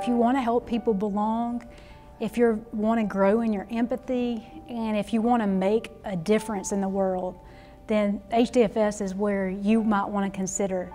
If you want to help people belong, if you want to grow in your empathy, and if you want to make a difference in the world, then HDFS is where you might want to consider.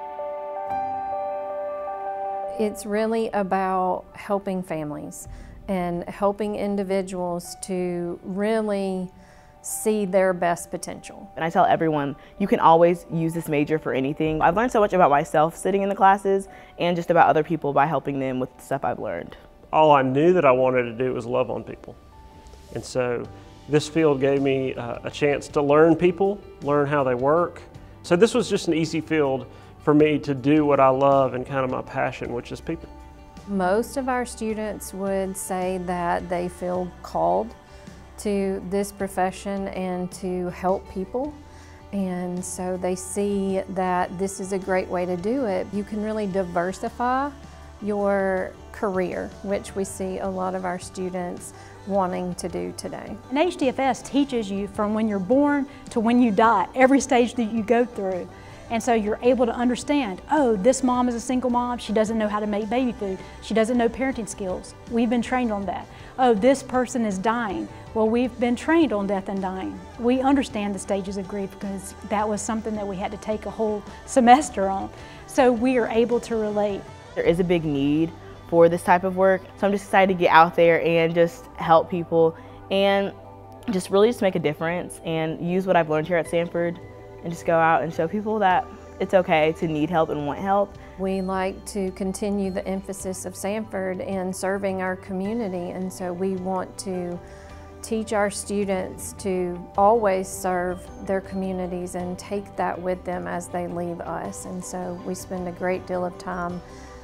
It's really about helping families and helping individuals to really see their best potential. And I tell everyone, you can always use this major for anything. I've learned so much about myself sitting in the classes and just about other people by helping them with the stuff I've learned. All I knew that I wanted to do was love on people. And so this field gave me a chance to learn people, learn how they work. So this was just an easy field for me to do what I love and kind of my passion, which is people. Most of our students would say that they feel called to this profession and to help people. And so they see that this is a great way to do it. You can really diversify your career, which we see a lot of our students wanting to do today. And HDFS teaches you from when you're born to when you die, every stage that you go through. And so you're able to understand, oh, this mom is a single mom, she doesn't know how to make baby food, she doesn't know parenting skills. We've been trained on that. Oh, this person is dying. Well, we've been trained on death and dying. We understand the stages of grief because that was something that we had to take a whole semester on. So we are able to relate. There is a big need for this type of work, so I'm just excited to get out there and just help people and just really just make a difference and use what I've learned here at Samford and just go out and show people that it's okay to need help and want help. We like to continue the emphasis of Samford in serving our community, and so we want to teach our students to always serve their communities and take that with them as they leave us. And so we spend a great deal of time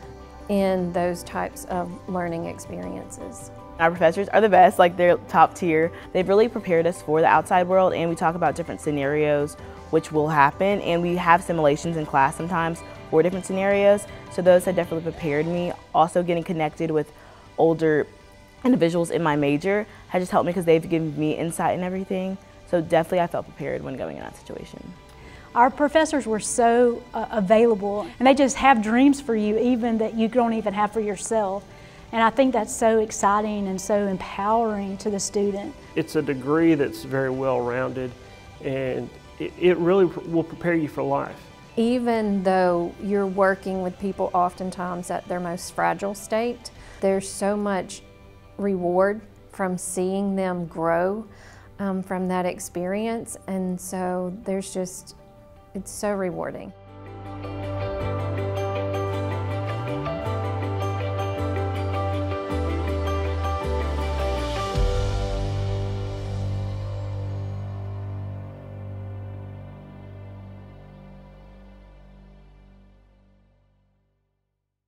in those types of learning experiences. Our professors are the best, like they're top tier. They've really prepared us for the outside world, and we talk about different scenarios which will happen, and we have simulations in class sometimes for different scenarios, so those have definitely prepared me. Also getting connected with older individuals in my major has just helped me because they've given me insight and everything, so definitely I felt prepared when going in that situation. Our professors were so available, and they just have dreams for you even that you don't even have for yourself. And I think that's so exciting and so empowering to the student. It's a degree that's very well-rounded, and it really will prepare you for life. Even though you're working with people oftentimes at their most fragile state, there's so much reward from seeing them grow from that experience, and so it's so rewarding.